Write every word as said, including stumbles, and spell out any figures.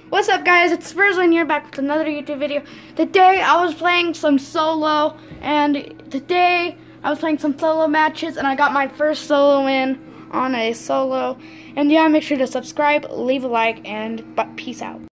What's up, guys? It's Spursland here, back with another YouTube video. Today I was playing some solo, and today I was playing some solo matches, and I got my first solo win on a solo. And yeah, make sure to subscribe, leave a like, and but peace out.